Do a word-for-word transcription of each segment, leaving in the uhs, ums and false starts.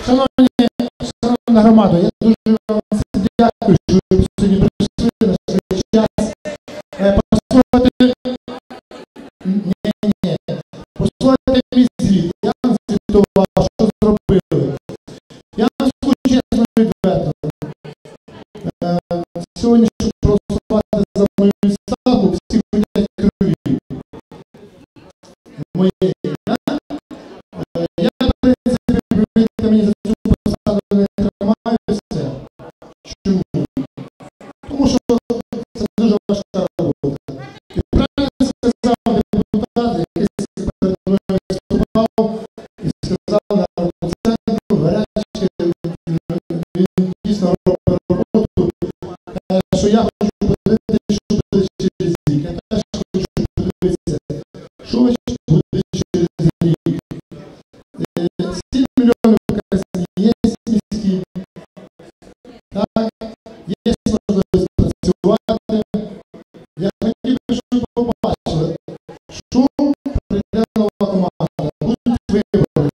Шановні, шановна громада, я дуже вам дякую, що ви сьогодні прийшли на свій час. Послухайте, ні, ні, послухайте мій звіт. Я вам звітував, що зробили. Я вам скажу чесно відверто. Сьогодні, щоб проголосувати за мою ставку, всі будуть крові. Мої, да? Я, в принципі, повірте мені, за цю посаду не тримаюся. Чому? Тому що це дуже важка робота. І правильно сказав депутат, який перед мною виступав, і сказав на центру гарячки, він дійсно робить роботу, що я хочу подивитися, що буде через рік. Я теж хочу подивитися, що буде через рік. сім мільйонів показані є міські, так, є можливість працювати. Я хотів би, щоб ви побачили, що прийде нова команда, будуть вибори,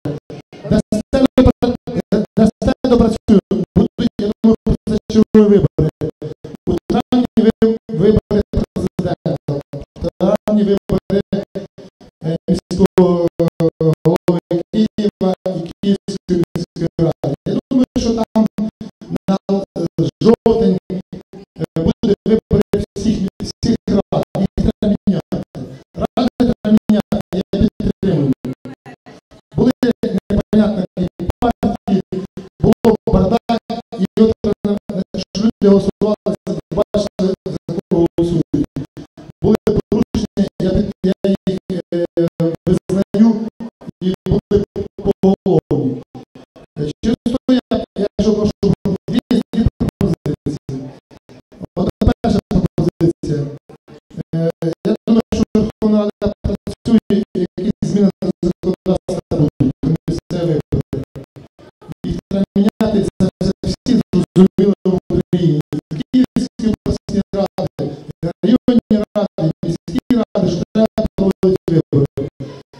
дасте допрацюємо, будуть, я думаю, позачергові вибори. У травні вибори президента, у травні вибори міського голови Києва і Київської міської ради. Я думаю, що там на жовтень буде вибори всіх, всіх рад. Їх треба міняти. Ради треба міняти, я підтримую. Були непонятні партії, було бардак, і от що люди голосували, бачили, за кого голосують. Були порушення, я, я їх е, визнаю, і були поголовні. Через то я, я що прошу дві, дві пропозиції. Одна перша пропозиція. Е, я думаю, що Верховна Рада працює, які зміни до законодавства будуть, місцеві вибори. Їх треба міняти, це всі зрозуміли в Україні. Київські обласні ради, районні ради, міські ради, що треба проводити вибори.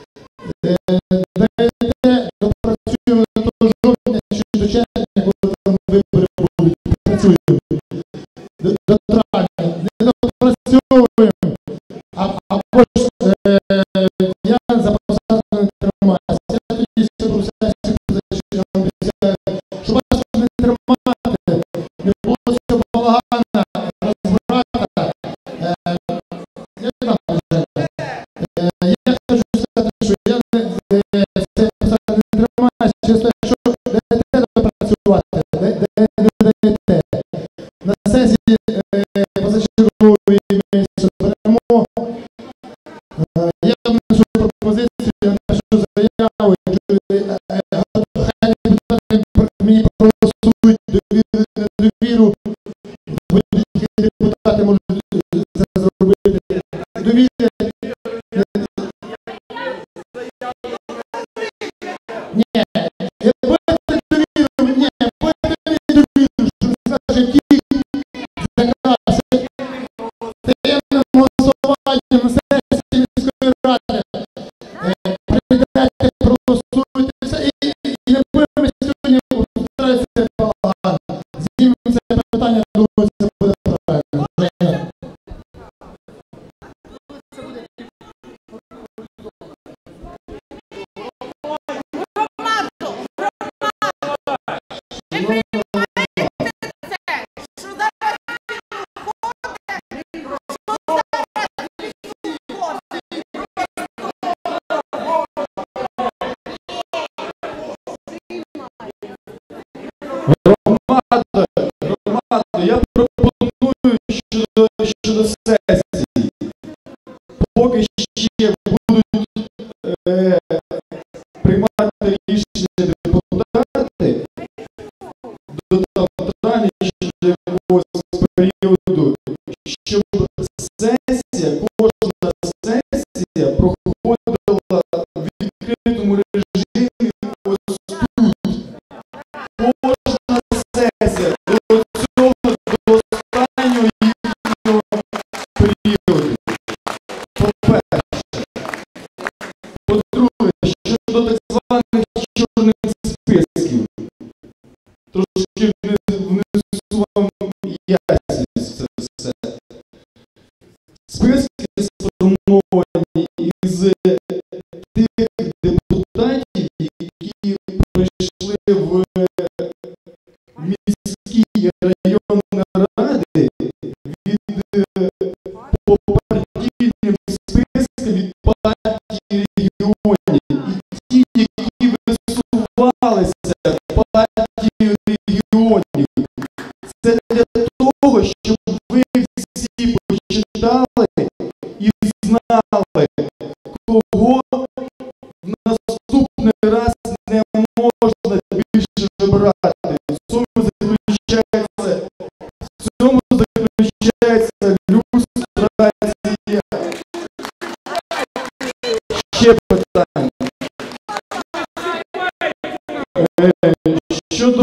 Дайте, допрацюємо до жовтня чи до червня, коли там вибори будуть, працюємо. До, до травня. Не допрацьовуємо, а, або ж е, я за посаду не тримаюся. Я тоді ще був сесію позичив, обіцяю, що вас не тримати, не було цього балагана, розбрата. Е, я вам бажаю. Е, я хочу сказати, що я не, е, це посаду не тримаюся, через те, що даєте допрацювати, даєте. На сесії е, позачергової ми беремо. Е, я внесу пропозицію, я нашу заяву, якщо е, хай депутати мені проголосують довіру, недовіру, будь-які депутати можуть це зробити. Довір'я. Ні, не будете довіру, ні, будете мені довіру, що не скаже ті, закраси. Таємним голосуванням на сесії міської ради. Е, прийдете, проголосуйте все, і, і не будемо сьогодні повторюватися балаган. Знімемо це питання, думаю, це буде правильно. Громада, громада, я пропоную щодо, щодо сесії. Поки ще будуть е, приймати рішення депутати, до там травня чи до якогось періоду, щоб сесія, кожна сесія проходила в відкритому режимі ось тут. Кожна сесія до цього, до останнього їхнього періоду. По-перше. По-друге, щодо так званих чорних списків. шановані, із тих депутатів, які прийшли в міські і районні ради від по партійним спискам від партії регіонів. І ті, які висувалися партії регіонів, це для того, щоб ви всі почитали і знали, кого в наступний раз не можна більше вибирати. В цьому заключається, в цьому заключається люстрація. Ще питання. Е, щодо,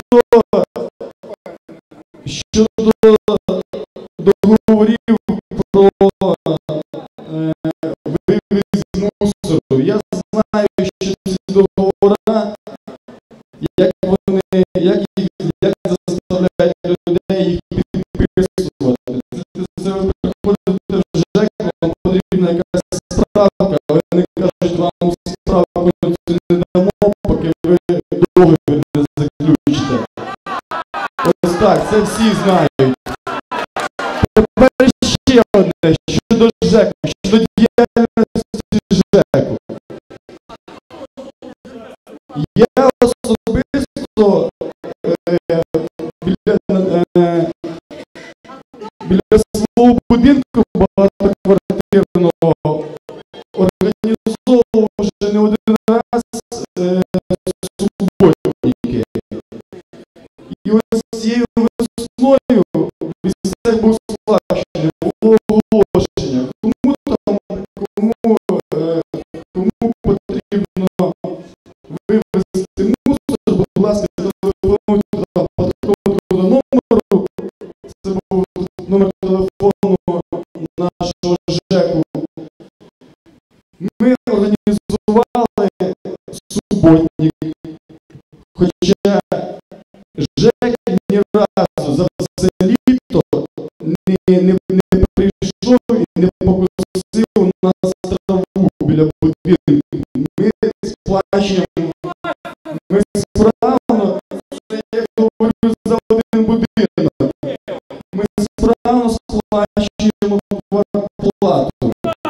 щодо договорів про е, вивіз мусору. Я знаю, що ці договори, як вони, як їх, як заставляють людей їх підписувати. Це, це ви приходите в ЖЕК, вам потрібна якась справка, а вони кажуть, вам справку не дамо, поки ви договір не заключите. Ось так, це всі знають. Тепер ще одне, щодо ЖЕКу, щодо діяльності ЖЕКу. Я особисто е, біля, е, біля свого будинку багатоквартирного організовував вже не один раз е, суботники. І ось цією весною місцевий був сплачений, було оголошення. Кому там, кому, е, кому потрібно вивезти мусор, будь ласка, телефонуйте по такому номеру. Це був номер телефону нашого ЖЕКу. Ми організували суботник, хоча ЖЕК ні разу за все літо не, не, не прийшов і не покусив у нас траву біля будинку. Ми сплачуємо, ми справно, це я говорю за один будинок, ми справно сплачуємо квартплату.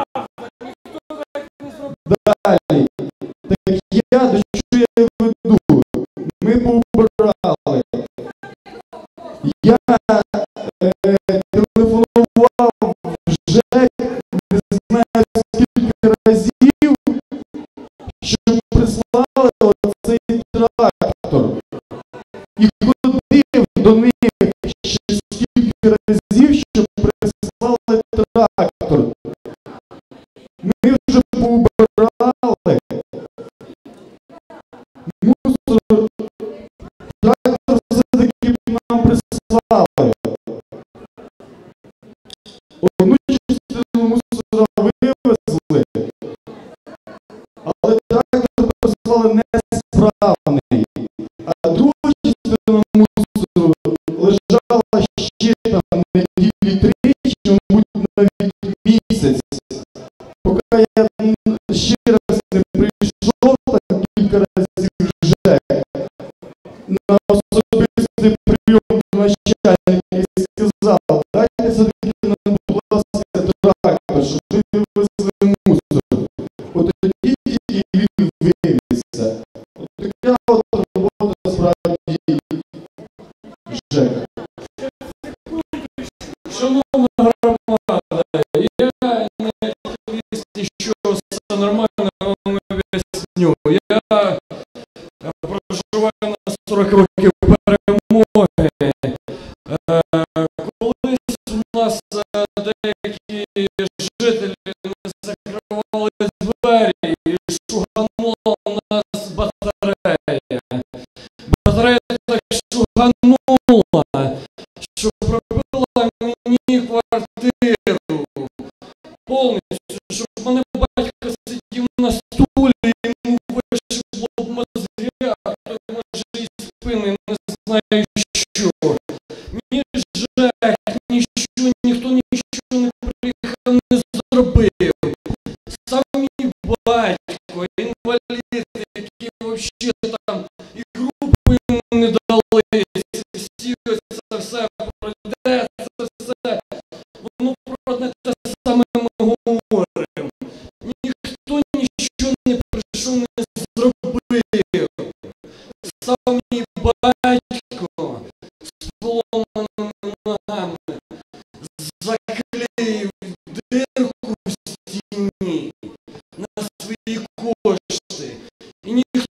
Далі, так я до чого я веду? Ми поубирали. Я е, телефонував в ЖЕК, не знаю скільки разів, щоб прислали оцей трактор. І ходив до них ще скільки разів, щоб прислали трактор. Ми вже поубирали. Мусор, трактор все-таки нам прислали. Одну частину мусора вивезли, але трактор прислали несправний. А друга частина мусору лежала ще там неділі три, чи, мабуть, навіть місяць. Поки я ще раз не прийшов, так кілька разів в ЖЕК на особистий прийом до начальника і сказав, дайте все-таки нам, будь ласка, трактор, щоб ви вивезли мусор. От тоді тільки він вивезся. От така от робота справді ЖЕК. Шановна громада, я не активіст, що все нормально, вам об'ясню. Я проживаю на сорок років перемоги. Колись у нас деякі жителі не закривали двері і шуганула у нас батарея. Батарея так шуганула, що пробила мені квартиру повністю, щоб в мене батько сидів на стулі і йому вишибло в мозги, а то може і спини, не знаю що. Ні ЖЕК, нічого, ніхто нічого не приїхав, не зробив. молиться, всі це все пройде, це все. Воно про те саме ми говоримо. Ніхто нічого не прийшов, не зробив. Став мій батько з поломаними ногами, заклеїв дирку в стіні на свої кошти. І ніхто